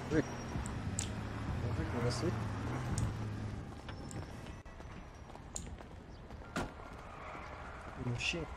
Мужик, меня слышишь? Мужчина.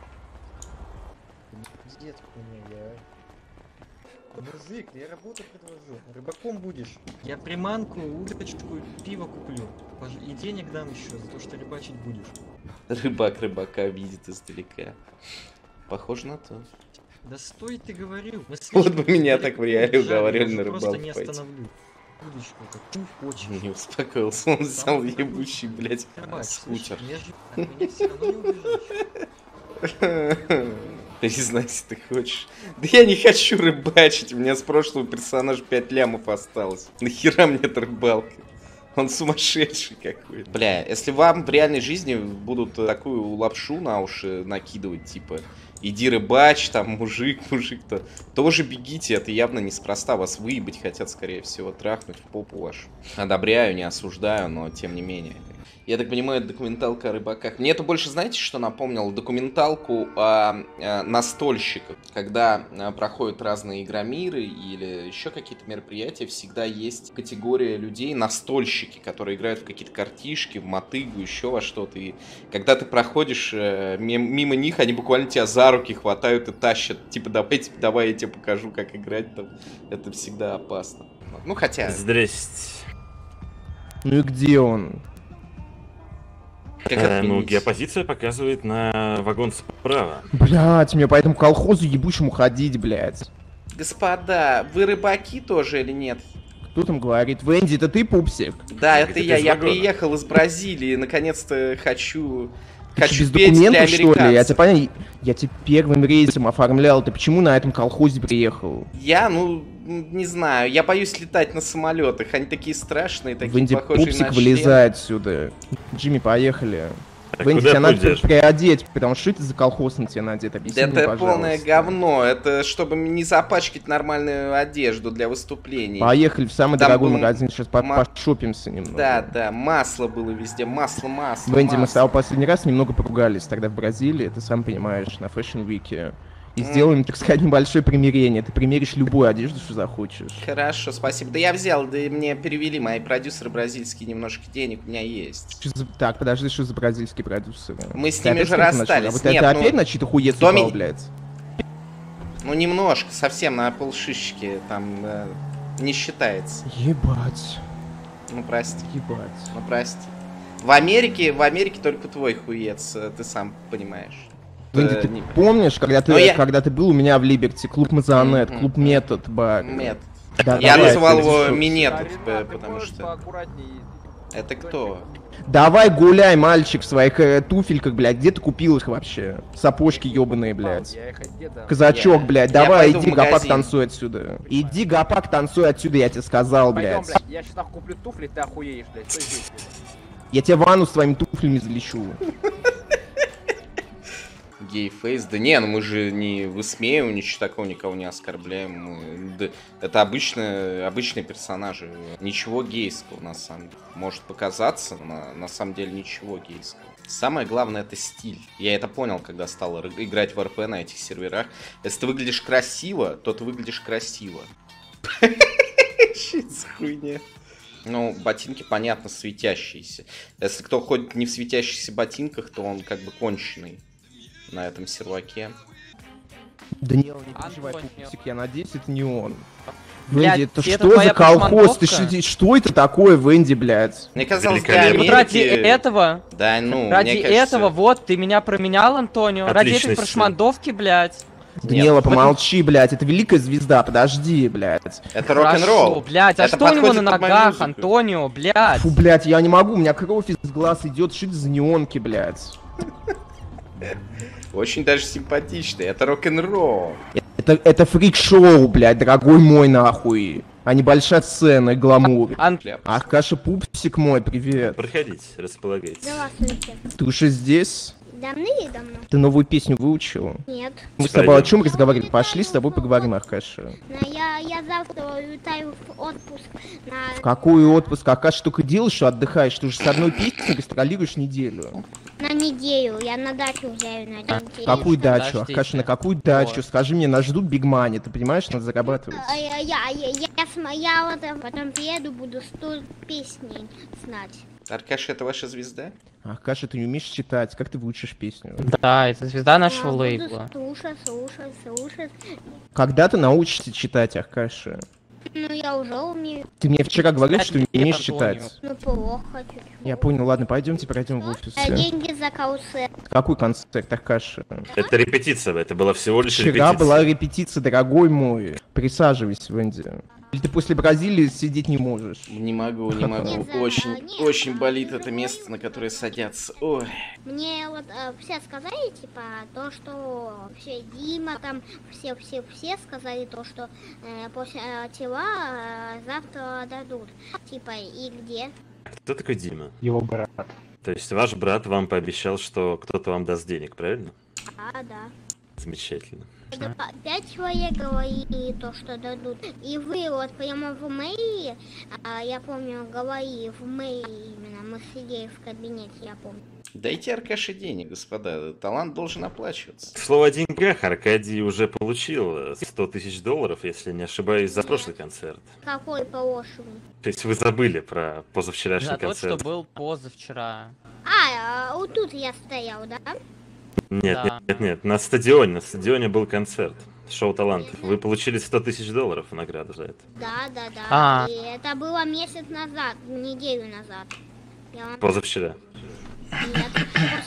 Дед хуйня, я. Мужик, я работу предложу. Рыбаком будешь. Я приманку, удочку, пиво куплю. И денег дам еще за то, что рыбачить будешь. Рыбак рыбака видит издалека. Похоже на то. Да стой, ты говорил. Вот бы меня так в реале уговаривали на просто рыбалку не пойти. остановлю. Удочку, как ты хочешь. Не успокоился, он взял ебучий, блядь, скутер. Меня все равно не убежишь. Признайся, ты хочешь. Да я не хочу рыбачить, у меня с прошлого персонажа 5 лямов осталось. Нахера мне эта рыбалка? Он сумасшедший какой-то. Бля, если вам в реальной жизни будут такую лапшу на уши накидывать, типа, иди рыбачь, там, мужик, то тоже бегите, это явно неспроста. Вас выебать хотят, скорее всего, трахнуть в попу вашу. Одобряю, не осуждаю, но тем не менее. Я так понимаю, это документалка о рыбаках. Мне это больше, знаете, что напомнило? Документалку о настольщиках. Когда проходят разные игромиры или еще какие-то мероприятия, всегда есть категория людей настольщики, которые играют в какие-то картишки, в мотыгу, еще во что-то. И когда ты проходишь мимо них, они буквально тебя за руки хватают и тащат. Типа, давай я тебе покажу, как играть там. Это всегда опасно. Ну, хотя... Здрасте. Ну и где он? Ну, геопозиция показывает на вагон справа. Блять, мне по этому колхозу ебучему ходить, блять. Господа, вы рыбаки тоже или нет? Кто там говорит? Венди, это ты, пупсик? Да, это я. Я вагона. приехал из Бразилии, наконец-то хочу Ты что, без петь для документов, что ли? Я тебе американцев. понятно, я тебе первым рейсом оформлял. Ты почему на этом колхозе приехал? Я, ну, не знаю, я боюсь летать на самолетах. Они такие страшные, такие Венди, похожие пупсик, на вылезай отсюда. Джимми, поехали. Так Венди, куда тебя надо пойдешь? приодеть, потому что это за колхоз на тебя надет? Объясни Да мне, это пожалуйста. полное говно. Это чтобы не запачкать нормальную одежду для выступлений. Поехали в самый Там дорогой был магазин, сейчас пошопимся немного. Да, масло было везде. Масло. Венди, мы с масло. тобой последний раз немного поругались тогда в Бразилии, ты сам понимаешь, на Fashion Week. И сделаем, так сказать, небольшое примирение. Ты примеришь любую одежду, что захочешь. Хорошо, спасибо. Да я взял, да и мне перевели мои продюсеры бразильские немножко денег, у меня есть. Что за... Так, подожди, что за бразильские продюсеры? Мы с Ты ними опять уже с кем-то начал? расстались. А вот Нет, это ну, опять на чьи-то хуец Доми- упал, блядь? Ну немножко, совсем на полшишечки, там не считается. Ебать, Ну прости, ебать. ну прости. В Америке только твой хуец, ты сам понимаешь. Венди, ты не- помнишь, когда ты, Но я- когда ты был у меня в Либерти, клуб Мазонет, клуб Метод, бар? Нет. Да, Я давай, называл ты его решил. Минетов, потому что... Это кто? Давай гуляй, мальчик, в своих туфельках, блядь. Где ты купил их вообще? Сапожки ебаные, блядь. Казачок, Я- блядь, я давай, пойду в иди гопак магазин. танцуй отсюда. Иди гопак танцуй отсюда, я тебе сказал, Пойдем, блядь. блядь, я сейчас нахуй куплю туфли, ты охуеешь, блядь, стой здесь, блядь. Я тебе ванну с твоими туфлями залечу. Гей-фейс? Да не, ну мы же не высмеиваем, ничего такого, никого не оскорбляем. Это обычные персонажи. Ничего гейского, на самом деле. Может показаться, на самом деле ничего гейского. Самое главное — это стиль. Я это понял, когда стал играть в РП на этих серверах. Если ты выглядишь красиво, то ты выглядишь красиво. Что за хуйня? Ну, ботинки, понятно, светящиеся. Если кто ходит не в светящихся ботинках, то он как бы конченый на этом серваке. Даниэл, не переживай, пупсик, я надеюсь, это не он. Блядь, Венди, это это что твоя за колхоз? Ты прошмандовка? что это такое, Венди, блядь? Мне казалось, для Великолепно. Вот ради Америки... этого, Да, ну, ради мне кажется... этого, вот, ты меня променял, Антонио. Ради Отличный этой прошмандовки, блядь. Даниэла, Нет, помолчи, блядь, это великая звезда, подожди, блядь. Это Хорошо, рок-н-ролл. блядь, а Это что у него подходит на под мою ногах, музыку. Антонио, блядь? Фу, блядь, я не могу, у меня кровь из глаз идет, что это за неонки, блядь? Очень даже симпатичный. Это рок-н-ролл. Это фрик-шоу, блядь, дорогой мой, нахуй. А не большая сцена и гламур. Ах, Каша, пупсик мой, привет. Проходите, располагайтесь. Здравствуйте. Ты уже здесь? Давным-давно? Ты новую песню выучил? Нет. Мы с тобой о чем разговаривали? Пошли с тобой поговорим, Аркаша. Но я завтра улетаю в отпуск В на какой отпуск? Аркаша, только делаешь, что отдыхаешь. Ты же с одной песней гастролируешь неделю. неделю. Я на дачу взяю на неделю. Какую дачу? Подождите. Аркаша, на какую дачу? Вот. Скажи мне, нас ждут бигмани, ты понимаешь, надо зарабатывать. Я вот потом приеду, буду 100 песней знать. Аркаша, это ваша звезда? Аркаша, ты не умеешь читать, как ты выучишь песню? Да, это звезда нашего Буду лейбла. слушать. Когда ты научишься читать, Аркаша? Ну, я уже умею. Ты мне вчера говорил, Читать что не нет, умеешь Антонио. читать. Ну, плохо чуть-чуть. Я понял, ладно, пойдемте пройдем в офис. Деньги за концерт. Какой концерт, Аркаша? Это репетиция, это была всего лишь Вчера репетиция. была репетиция, дорогой мой. Присаживайся, Венди. Или ты после Бразилии сидеть не можешь? Не могу, не могу. Нет, Очень болит это место, на которое садятся. Ой. Мне вот все сказали, типа, то, что все Дима там, все сказали то, что после тела завтра дадут. Типа, и где? Кто такой Дима? Его брат. То есть ваш брат вам пообещал, что кто-то вам даст денег, правильно? Да. Замечательно. 5 человек говорили то, что дадут. И вы вот прямо в мэрии, я помню, говорили в мэрии именно, мы сидели в кабинете, я помню. Дайте Аркаше денег, господа. Талант должен оплачиваться. К слову о деньгах, Аркадий уже получил 100 тысяч долларов, если не ошибаюсь, за прошлый концерт. Какой положенный? То есть вы забыли про позавчерашний За тот, что концерт? был позавчера. Вот тут я стоял, да? Нет, Да. нет, на стадионе был концерт. Шоу талантов. Вы получили 100 тысяч долларов в награду за это. Да. И это было месяц назад, неделю назад. Я вам... Позавчера. Нет,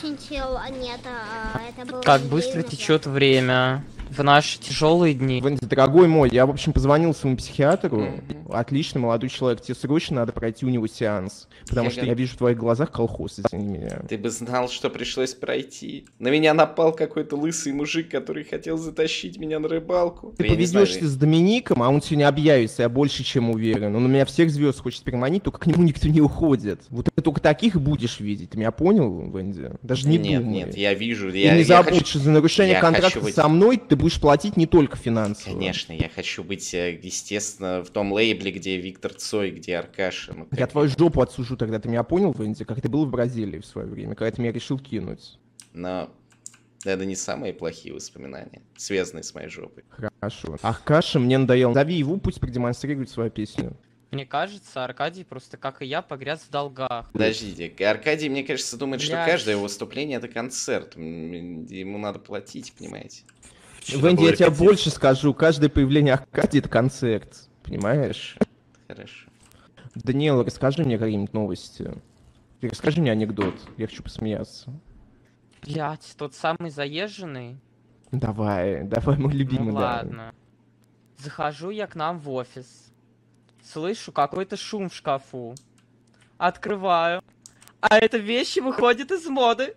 это было Как неделю быстро назад. течет время в наши тяжелые дни. Венди, дорогой мой, я, в общем, позвонил своему психиатру. Отличный молодой человек, тебе срочно надо пройти у него сеанс. Потому что я вижу в твоих глазах колхоз, извини меня. Ты бы знал, что пришлось пройти. На меня напал какой-то лысый мужик, который хотел затащить меня на рыбалку. Ты Я не знаю, поведешься с Домиником, а он сегодня объявится, я больше чем уверен. Он у меня всех звезд хочет переманить, только к нему никто не уходит. Вот ты только таких будешь видеть, ты меня понял, Венди? Даже не Нет, думай. нет, я вижу. И не забудь, хочу- что за нарушение я контракта хочу быть- со мной ты будешь платить не только финансово. Конечно, я хочу быть, естественно, в том лейбле, где Виктор Цой, где Аркаша. Ну, Я как- твою жопу отсужу тогда, ты меня понял, Венди? Как ты был в Бразилии в свое время, когда ты меня решил кинуть. Но это не самые плохие воспоминания, связанные с моей жопой. Хорошо. Аркаша мне надоел. Зови его, пусть продемонстрирует свою песню. Мне кажется, Аркадий просто, как и я, погряз в долгах. Подождите, Аркадий, мне кажется, думает, что Блядь. каждое его выступление это концерт. Ему надо платить, понимаете? Вчера Венди, была я тебе репетиция. больше скажу. Каждое появление Аркадия — это концерт. Понимаешь? Хорошо. Даниэл, расскажи мне какие-нибудь новости. Ты расскажи мне анекдот. Я хочу посмеяться. Блять, тот самый заезженный. Давай, мой любимый, Ну да. ладно. Захожу я к нам в офис. Слышу какой-то шум в шкафу. Открываю. А это вещи выходят из моды.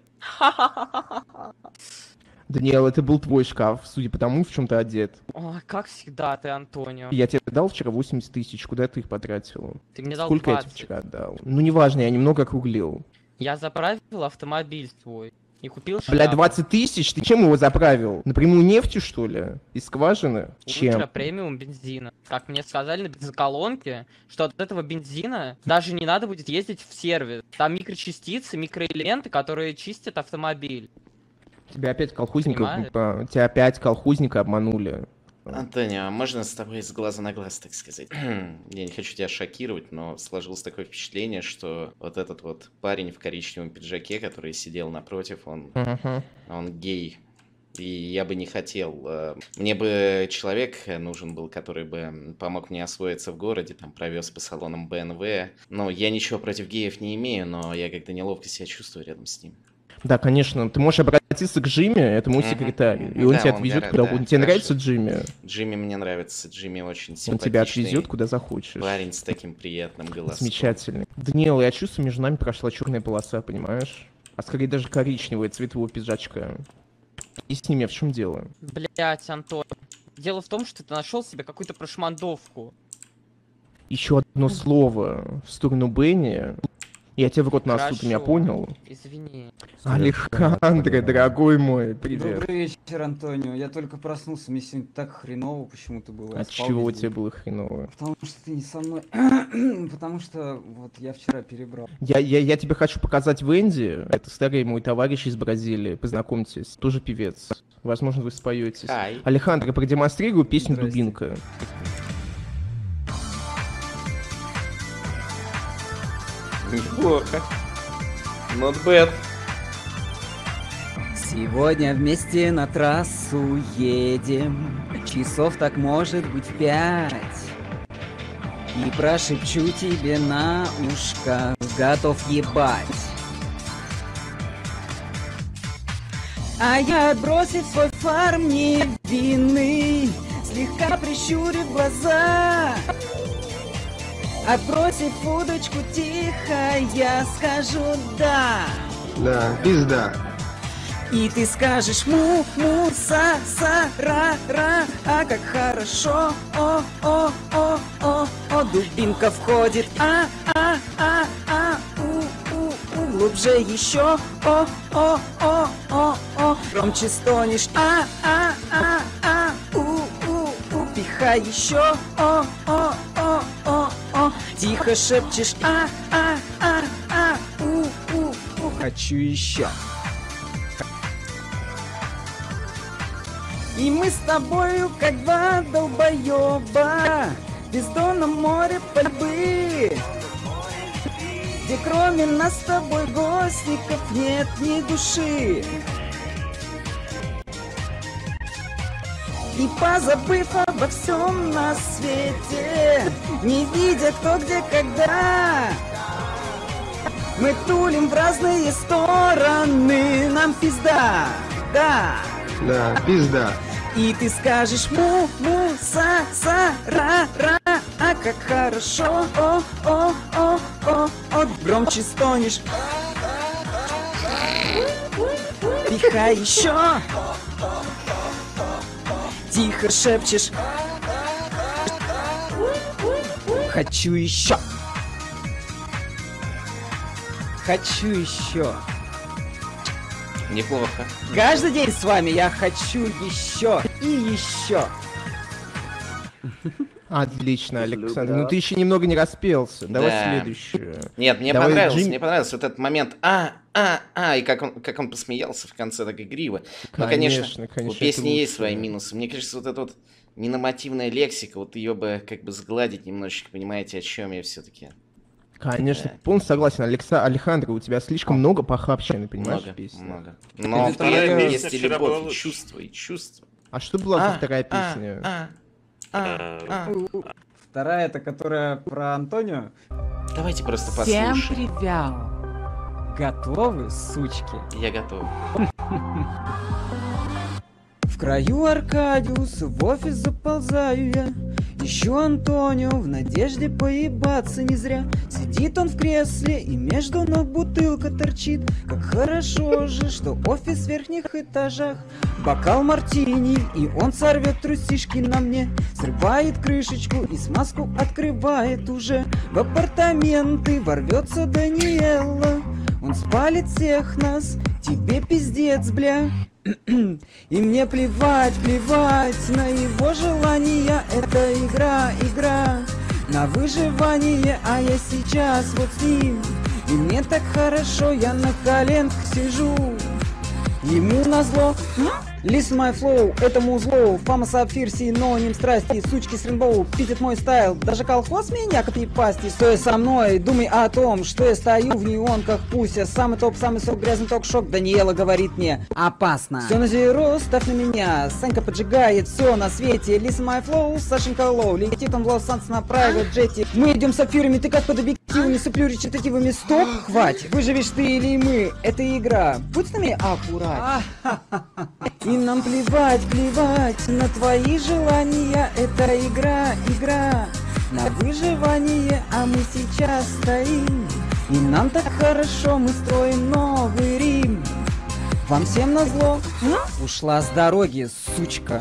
Даниэл, это был твой шкаф, судя по тому, в чем ты одет. Ой, как всегда ты, Антонио. Я тебе дал вчера 80 тысяч, куда ты их потратил? Ты мне дал Сколько я 20. тебе вчера отдал? Ну, неважно, я немного округлил. Я заправил автомобиль свой. И купил шляпу. Бля, 20 тысяч? Ты чем его заправил? Напрямую нефтью, что ли? Из скважины? Чем? Ультра премиум бензина. Как мне сказали на бензоколонке, что от этого бензина даже не надо будет ездить в сервис. Там микрочастицы, микроэлементы, которые чистят автомобиль. Тебя опять Понимаешь? колхозника обманули. Антонио, а можно с тобой с глаза на глаз, так сказать? Я не хочу тебя шокировать, но сложилось такое впечатление, что вот этот вот парень в коричневом пиджаке, который сидел напротив, он гей. И я бы не хотел. Мне бы человек нужен был, который бы помог мне освоиться в городе, там провез по салонам БНВ. Но я ничего против геев не имею, но я как-то неловко себя чувствую рядом с ним. Да, конечно. Ты можешь обратиться к Джимми, это мой секретарь. И он Да, тебя он отвезет гора- куда да, угодно. Тебе хорошо. нравится Джимми? Джимми мне нравится, Джимми очень Он симпатичный. тебя отвезет куда захочешь. Парень с таким приятным голосом. Замечательный. Даниэл, я чувствую, между нами прошла черная полоса, понимаешь? А скорее даже коричневый цвет его пиджачка. И с ними в чем дело? Блять, Антон. Дело в том, что ты нашел себе какую-то прошмандовку. Еще одно слово в сторону Бенни, Я тебе в рот наступ, меня Хорошо. понял? Извини. Алехандро, дорогой мой, привет. Добрый вечер, Антонио. Я только проснулся, мне сегодня так хреново почему-то было. Я От спал чего весь тебе день. было хреново? Потому что ты не со мной. Потому что вот я вчера перебрал. Я тебе хочу показать Венди. Это старый мой товарищ из Бразилии. Познакомьтесь, тоже певец. Возможно, вы споетесь. Ай. Алехандро, продемонстрирую песню Здрасте. «Дубинка». Неплохо. Not bad. Сегодня вместе на трассу едем. Часов так может быть 5. И прошепчу тебе на ушко, готов ебать. А я, отбросив свой фарм невинный, слегка прищурив глаза, отбросив удочку тихо, я скажу да. Да, пизда. И ты скажешь ра, а как хорошо, о, дубинка входит, глубже еще, громче стонешь, пихай еще, тихо шепчешь, хочу еще. И мы с тобою, как два долбоеба, в бездонном море пальбы, где кроме нас с тобой гостников нет ни души. И позабыв обо всем на свете, не видя кто где когда, мы тулим в разные стороны, нам пизда, да. Да, пизда. И ты скажешь ра, а как хорошо, громче стонешь, пихай еще, тихо шепчешь, хочу еще, хочу еще. Неплохо. Каждый день с вами я хочу еще и еще. Отлично, Александр. Ну ты еще немного не распелся. Давай Да. следующую. Нет, мне Давай, понравилось, Джим- мне понравился вот этот момент. И как он посмеялся в конце так игриво. Но, конечно, у конечно, песни это есть свои лучше. минусы. Мне кажется, вот эта вот ненормативная лексика, вот ее бы как бы сгладить немножечко, понимаете, о чем я все-таки. Конечно, Да. полностью согласен. Алехандро, у тебя слишком много похабщины, понимаешь, Много, песни? много. Но Это при этом вторая есть и песня вчера была любовь, и лучше. чувство, и чувство. А что была за вторая песня? Вторая, это которая про Антонио. Давайте просто Всем послушаем. привет! Готовы, сучки? Я готов. В краю Аркадиус в офис заползаю я. Ищу Антонио в надежде поебаться не зря. Сидит он в кресле и между ног бутылка торчит. Как хорошо же, что офис в верхних этажах. Бокал мартини, и он сорвет трусишки на мне. Срывает крышечку и смазку открывает уже. В апартаменты ворвется Даниэла. Он спалит всех нас, тебе пиздец, бля. И мне плевать, плевать на его желания. Это игра на выживание. А я сейчас вот с ним, и мне так хорошо, я на коленках сижу. Ему назло Listen my flow, это музлоу. Фама сапфир, синоним страсти. Сучки с рейнбоу, пиздит мой стайл. Даже колхоз меня копипастит. Стоя со мной, думай о том, что я стою в неонках пуся. Самый топ, самый сок, грязный ток-шок. Даниэла говорит мне: опасно. Все на зеро, ставь на меня. Санька поджигает все на свете. Listen my flow, Сашенька лоу. Летит он в Лос-Анджелес на private джете. Мы идем с сапфирами, ты как под объективами. Суплю речитативами. Стоп, хватит. Выживешь ты или мы, это игра. Будь с нами аккурат. И нам плевать, плевать на твои желания. Это игра на выживание. А мы сейчас стоим, и нам так хорошо, мы строим новый Рим. Вам всем назло, ушла с дороги, сучка.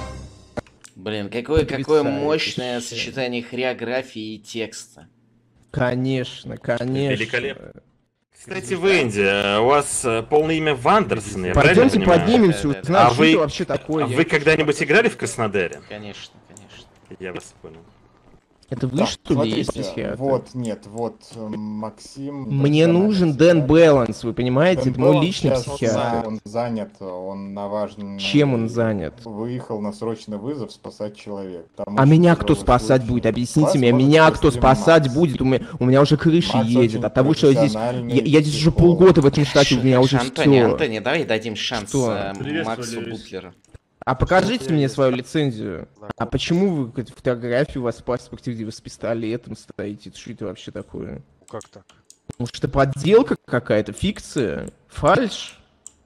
Блин, какое Потрясающе. мощное сочетание хореографии и текста. Конечно, конечно. Великолепно. Кстати, Венди, у вас полное имя Вандерсон, я правильно Пойдемте понимаю? поднимемся, Да. узнаем, А что вы- это вообще такое. А Я- вы когда-нибудь играли в Краснодаре? Конечно, конечно. Я вас понял. Это вы, Так, что ли, есть смотрите, психиатр? вот, нет, вот, Максим... Мне нужен Дэн Баланс, вы понимаете? Это мой личный психиатр. Он занят, он на важном... Чем он занят? Выехал на срочный вызов спасать человека. Там А очень меня кто тяжелый спасать случай. будет? Объясните Вас мне, может меня спасти кто спасать Макс. будет? У меня уже крыша Макс едет очень от того, что я здесь... профессиональный Я здесь уже психолог. полгода в этом штате, у меня уже Антони, все. Антони, давай дадим шанс Что? Максу Бутлеру. А покажите мне свою лицензию. А почему вы какую-то фотографию у вас в паспорте, где вы с пистолетом стоите? Что это вообще такое? Как так? Может, это подделка какая-то, фикция, фальшь?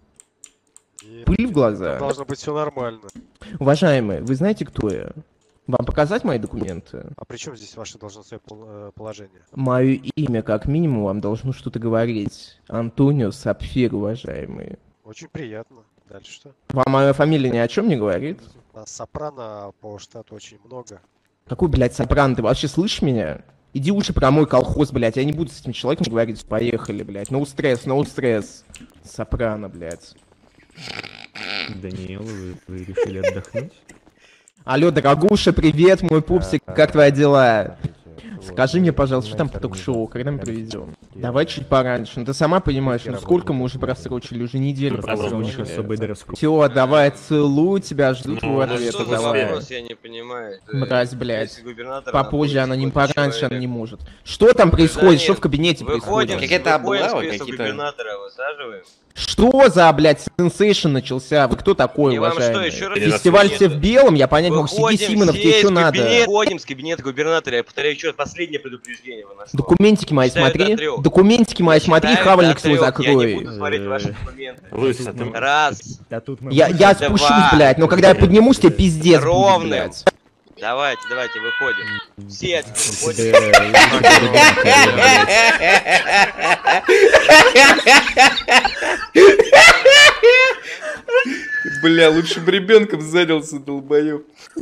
Пыль в глаза? Должно быть все нормально. Уважаемые, вы знаете, кто я? Вам показать мои документы? А при чем здесь ваше должностное положение? Мое имя, как минимум, вам должно что-то говорить. Антонио Сапфир, уважаемые. Очень приятно. Дальше что? Вам моя фамилия ни о чем не говорит? А сопрано по штату очень много. Какой, блядь, сопрано? Ты вообще слышишь меня? Иди лучше про мой колхоз, блядь. Я не буду с этим человеком говорить. Поехали, блядь. No стресс, no стресс. Сопрано, блядь. Даниэл, вы решили отдохнуть? Алло, дорогуша, привет, мой пупсик. Как твои дела? Скажи мне, пожалуйста, что там по ток-шоу, когда мы проведем? Давай чуть пораньше. Ну ты сама понимаешь, ну сколько мы уже просрочили? Уже неделю просрочили. Все, давай, целую тебя, жду твоего ответа, давай. Я не понимаю. Мразь, блядь. Попозже она не пораньше, она не может. Что там происходит? Что в кабинете происходит? Какая-то облава, какие-то... какие-то... губернатора высаживаем. Что за, блядь, сенсейшн начался? Вы кто такой, Я вам что, уважаемый? еще раз Фестиваль объясню? все в белом, я понять могу. Сергей Симонов, тебе что надо? Выходим с кабинета губернатора, я повторяю еще раз, последнее предупреждение выношу. Документики мои Считаю смотри. до 3. Документики мои смотри, Считаю хавальник до свой 3. закрой. Я не буду смотреть ваши документы. Лысый, ты... Раз. Я спущусь, блядь, но когда я поднимусь, тебе пиздец будет, Ровным. блядь. Давайте, выходим. Все выходим. Бля, лучше бы ребенком занялся, долбоёб.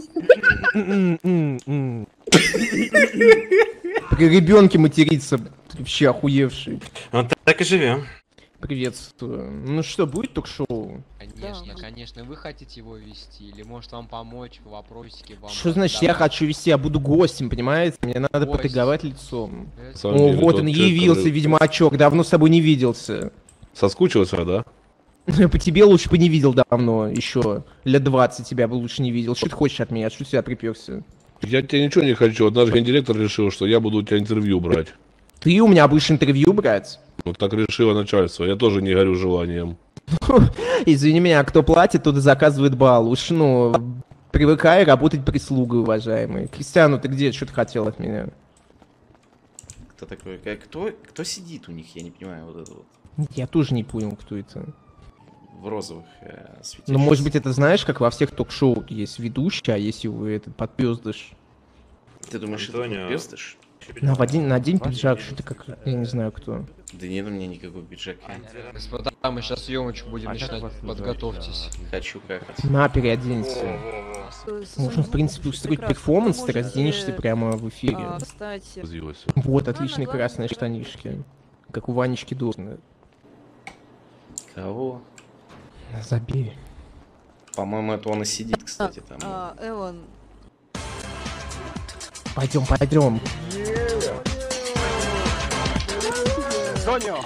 При ребенке материться, вообще охуевший. Вот так и живем. Приветствую. Ну что, будет ток-шоу? Конечно, конечно. Вы хотите его вести? Или может вам помочь в вопросике? Вам Что значит я хочу вести? Я буду гостем, понимаете? Мне надо Гость. потыговать лицом. На О, деле, вот тот он человек, явился, который- ведьмачок. Давно с тобой не виделся. Соскучился, да? По тебе лучше бы не видел давно, еще. Лет 20 тебя бы лучше не видел. Что ты хочешь от меня? Что ты сюда приперся? Я тебе ничего не хочу. Наш гендиректор решил, что я буду у тебя интервью брать. Ты у меня будешь интервью брать? Вот так решило начальство. Я тоже не горю желанием. Извини меня, кто платит, тот и заказывает бал. Уж, ну, привыкай работать прислугой, уважаемый. Кристиану, ты где? Что ты хотел от меня? Кто такой? Кто сидит у них? Я не понимаю вот это вот. Я тоже не понял, кто это. В розовых светящихся. Ну, может быть, это знаешь, как во всех ток-шоу есть ведущий, а есть его этот подпёздыш. Ты думаешь, это подпёздыш? На день пиджак, что-то как, я не знаю кто. Да нет у меня никакого пиджака. Господа, мы сейчас съемочку будем начинать. Подготовьтесь. Хочу как. На, переоденься. Можно, в принципе, устроить перформанс, ты разденешься прямо в эфире. Вот, отличные красные штанишки. Как у Ванечки Дурна. Кого? Забей. По-моему, это он и сидит, кстати, там. Эван. Пойдем. Антонио!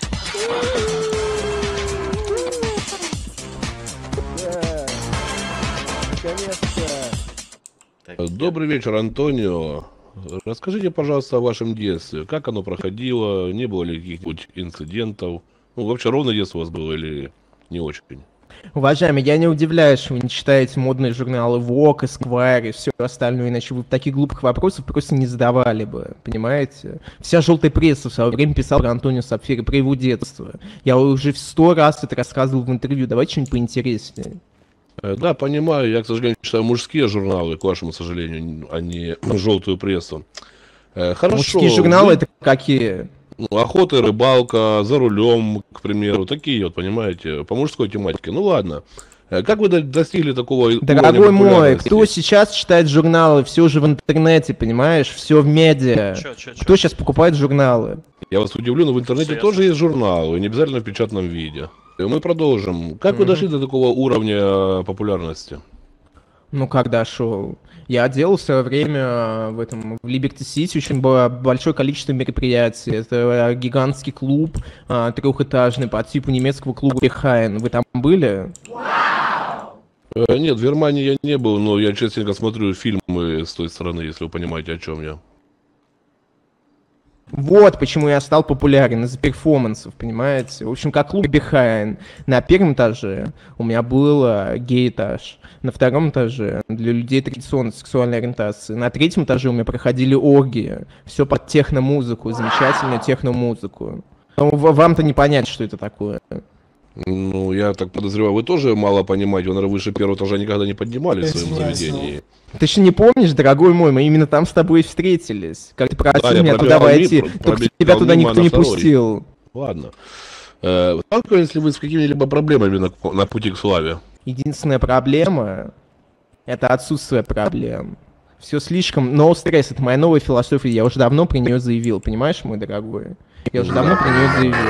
Добрый вечер, Антонио. Расскажите, пожалуйста, о вашем детстве. Как оно проходило? Не было ли каких-нибудь инцидентов? Ну, вообще, ровно детство у вас было или не очень? Уважаемый, я не удивляюсь, что вы не читаете модные журналы Vogue, Esquire и все остальное, иначе вы бы таких глупых вопросов просто не задавали бы, понимаете? Вся желтая пресса в свое время писала про Антонио Сапфира, про его детство. Я уже в 100 раз это рассказывал в интервью, давайте что-нибудь поинтереснее. Да, понимаю, я, к сожалению, читаю мужские журналы, к вашему сожалению, а не желтую прессу. Хорошо. Мужские журналы это какие? Ну, охота и рыбалка, за рулем, к примеру, такие вот, понимаете, по мужской тематике. Ну ладно, Как вы достигли такого уровня Дорогой мой, популярности? кто сейчас читает журналы? Все уже в интернете, понимаешь? Все в медиа. Кто сейчас покупает журналы? Я вас удивлю, но в интернете тоже есть журналы, не обязательно в печатном виде. И мы продолжим. Как вы дошли до такого уровня популярности? Ну, как дошел? Я делал в свое время в Liberty City очень было большое количество мероприятий. Это гигантский клуб трехэтажный по типу немецкого клуба Behind. Вы там были? Нет, в Германии я не был, но я частенько смотрю фильмы с той стороны, если вы понимаете, о чем я. Вот почему я стал популярен из-за перформансов, понимаете? В общем, как клуб Behind. На первом этаже у меня был гей-этаж. На втором этаже для людей традиционной сексуальной ориентации. На третьем этаже у меня проходили оргии. Все под техномузыку, замечательную техномузыку. Но вам-то не понять, что это такое. Ну, я так подозреваю, вы тоже мало понимаете, вы, наверное, выше первого этажа никогда не поднимались в своем заведении. Ты же не помнишь, дорогой мой, мы именно там с тобой и встретились. Как ты просил меня туда войти, только тебя туда никто не пустил. Ладно. Сталкивались ли вы с какими-либо проблемами на пути к славе? Единственная проблема — это отсутствие проблем. Все слишком... No стресс, это моя новая философия, я уже давно про нее заявил, понимаешь, мой дорогой? Я уже давно про нее заявил.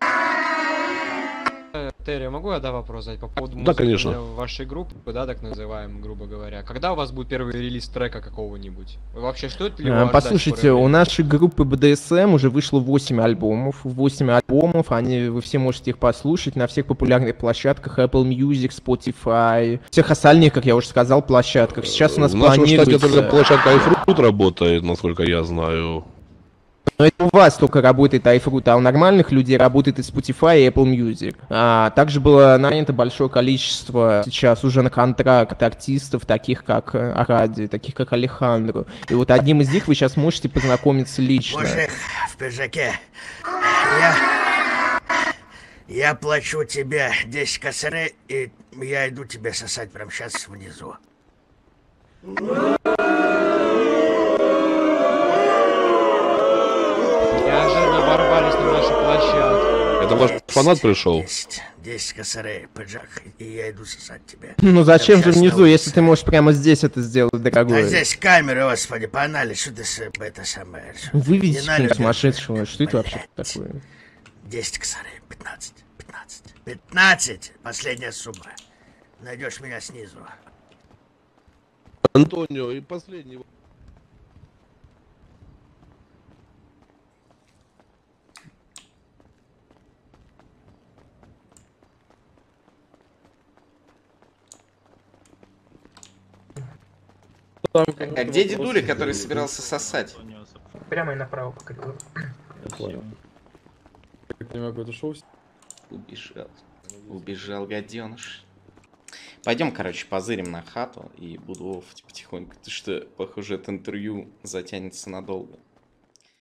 Терри, могу я вопрос задать по поводу Да, конечно. вашей группы, да, так называемой, грубо говоря? Когда у вас будет первый релиз трека какого-нибудь? Вообще, что это ли вас ждать Послушайте, скорое у время? нашей группы BDSM уже вышло 8 альбомов. 8 альбомов, вы все можете их послушать на всех популярных площадках: Apple Music, Spotify, всех остальных, как я уже сказал, площадках. Сейчас у нас В нашем штате планируется... только площадка iFruit работает, насколько я знаю. Но это у вас только работает iFruit, а у нормальных людей работает и Spotify, и Apple Music. Также было нанято большое количество сейчас уже на контракт артистов, таких как Аради, таких как Алехандро. И вот одним из них вы сейчас можете познакомиться лично. Мужик в пиджаке, я плачу тебе 10 косарей, и я иду тебе сосать прямо сейчас внизу. Неожиданно ворвались на нашу площадку. Это ваш фанат пришел? 10 косарей, пиджак, и я иду сосать тебе. Ну зачем же Прямо щас внизу, на если улице. ты можешь прямо здесь это сделать, А дорогой? здесь камеры, господи, погнали, что ты это самое... Вы видите Не что-нибудь налюбишь. сумасшедшего? Что это вообще такое? 10 косарей, 15, 15, 15, последняя сумма. Найдешь меня снизу. Антонио, и последний... А где дедуля, который собирался сосать? Прямо и направо по коридору. Понял. Как не могу, это шоу? Убежал. Убежал, гаденыш. Пойдем, короче, позырим на хату и буду потихоньку. Ты что, похоже, это интервью затянется надолго.